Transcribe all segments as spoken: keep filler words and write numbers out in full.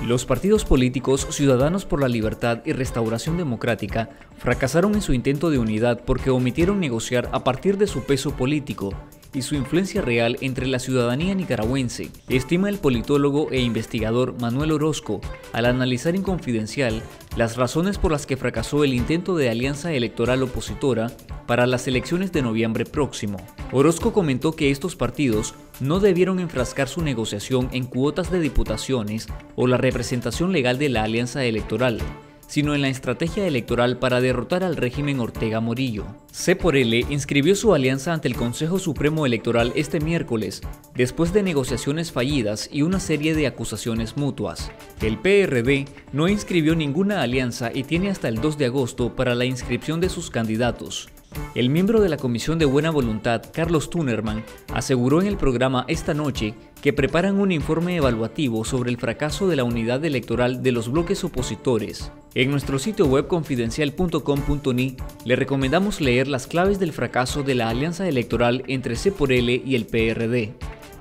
Los partidos políticos Ciudadanos por la Libertad y Restauración Democrática fracasaron en su intento de unidad porque omitieron negociar a partir de su peso político y su influencia real entre la ciudadanía nicaragüense, estima el politólogo e investigador Manuel Orozco al analizar en Confidencial las razones por las que fracasó el intento de alianza electoral opositora para las elecciones de noviembre próximo. Orozco comentó que estos partidos no debieron enfrascar su negociación en cuotas de diputaciones o la representación legal de la alianza electoral, sino en la estrategia electoral para derrotar al régimen Ortega Morillo. C por L inscribió su alianza ante el Consejo Supremo Electoral este miércoles, después de negociaciones fallidas y una serie de acusaciones mutuas. El P R D no inscribió ninguna alianza y tiene hasta el dos de agosto para la inscripción de sus candidatos. El miembro de la Comisión de Buena Voluntad, Carlos Tunerman, aseguró en el programa Esta Noche que preparan un informe evaluativo sobre el fracaso de la unidad electoral de los bloques opositores. En nuestro sitio web confidencial punto com punto ni le recomendamos leer las claves del fracaso de la alianza electoral entre C por L y el P R D.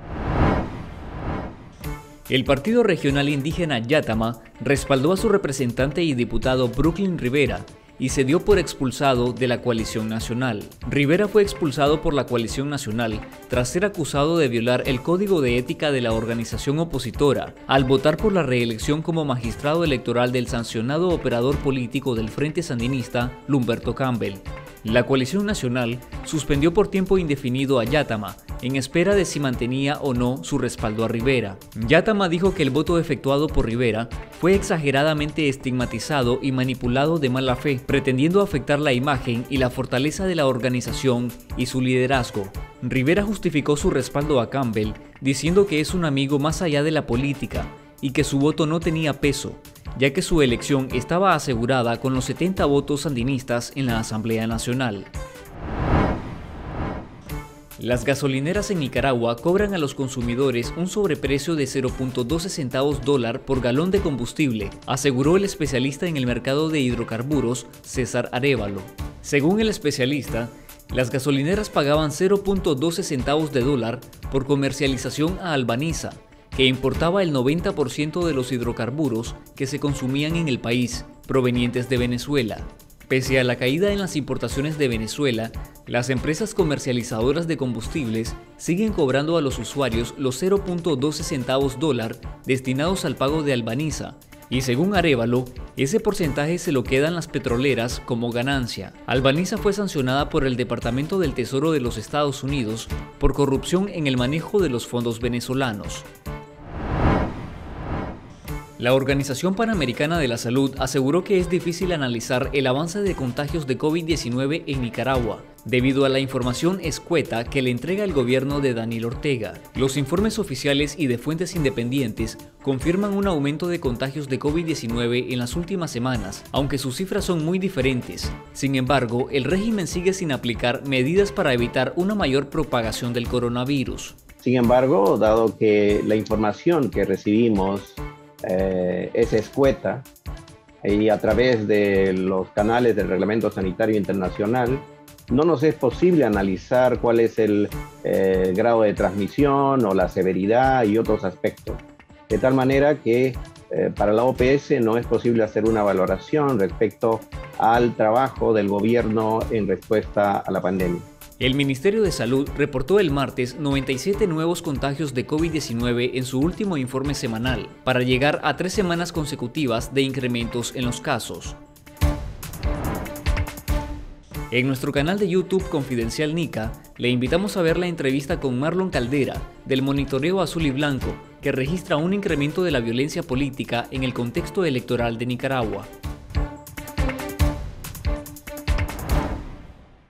El Partido Regional Indígena Yátama respaldó a su representante y diputado Brooklyn Rivera y se dio por expulsado de la coalición nacional. Rivera fue expulsado por la coalición nacional tras ser acusado de violar el código de ética de la organización opositora al votar por la reelección como magistrado electoral del sancionado operador político del Frente Sandinista, Lumberto Campbell. La coalición nacional suspendió por tiempo indefinido a Yátama, en espera de si mantenía o no su respaldo a Rivera. Yátama dijo que el voto efectuado por Rivera fue exageradamente estigmatizado y manipulado de mala fe, pretendiendo afectar la imagen y la fortaleza de la organización y su liderazgo. Rivera justificó su respaldo a Campbell, diciendo que es un amigo más allá de la política y que su voto no tenía peso, ya que su elección estaba asegurada con los setenta votos sandinistas en la Asamblea Nacional. Las gasolineras en Nicaragua cobran a los consumidores un sobreprecio de cero punto doce centavos dólar por galón de combustible, aseguró el especialista en el mercado de hidrocarburos, César Arévalo. Según el especialista, las gasolineras pagaban cero punto doce centavos de dólar por comercialización a Albaniza, que importaba el noventa por ciento de los hidrocarburos que se consumían en el país, provenientes de Venezuela. Pese a la caída en las importaciones de Venezuela, las empresas comercializadoras de combustibles siguen cobrando a los usuarios los cero punto doce centavos dólar destinados al pago de Albaniza, y según Arévalo, ese porcentaje se lo quedan las petroleras como ganancia. Albaniza fue sancionada por el Departamento del Tesoro de los Estados Unidos por corrupción en el manejo de los fondos venezolanos. La Organización Panamericana de la Salud aseguró que es difícil analizar el avance de contagios de COVID diecinueve en Nicaragua, debido a la información escueta que le entrega el gobierno de Daniel Ortega. Los informes oficiales y de fuentes independientes confirman un aumento de contagios de COVID diecinueve en las últimas semanas, aunque sus cifras son muy diferentes. Sin embargo, el régimen sigue sin aplicar medidas para evitar una mayor propagación del coronavirus. Sin embargo, dado que la información que recibimos Eh, es escueta y a través de los canales del Reglamento Sanitario Internacional no nos es posible analizar cuál es el eh, grado de transmisión o la severidad y otros aspectos. De tal manera que eh, para la O P S no es posible hacer una valoración respecto al trabajo del gobierno en respuesta a la pandemia. El Ministerio de Salud reportó el martes noventa y siete nuevos contagios de COVID diecinueve en su último informe semanal, para llegar a tres semanas consecutivas de incrementos en los casos. En nuestro canal de YouTube Confidencial Nica, le invitamos a ver la entrevista con Marlon Caldera, del Monitoreo Azul y Blanco, que registra un incremento de la violencia política en el contexto electoral de Nicaragua.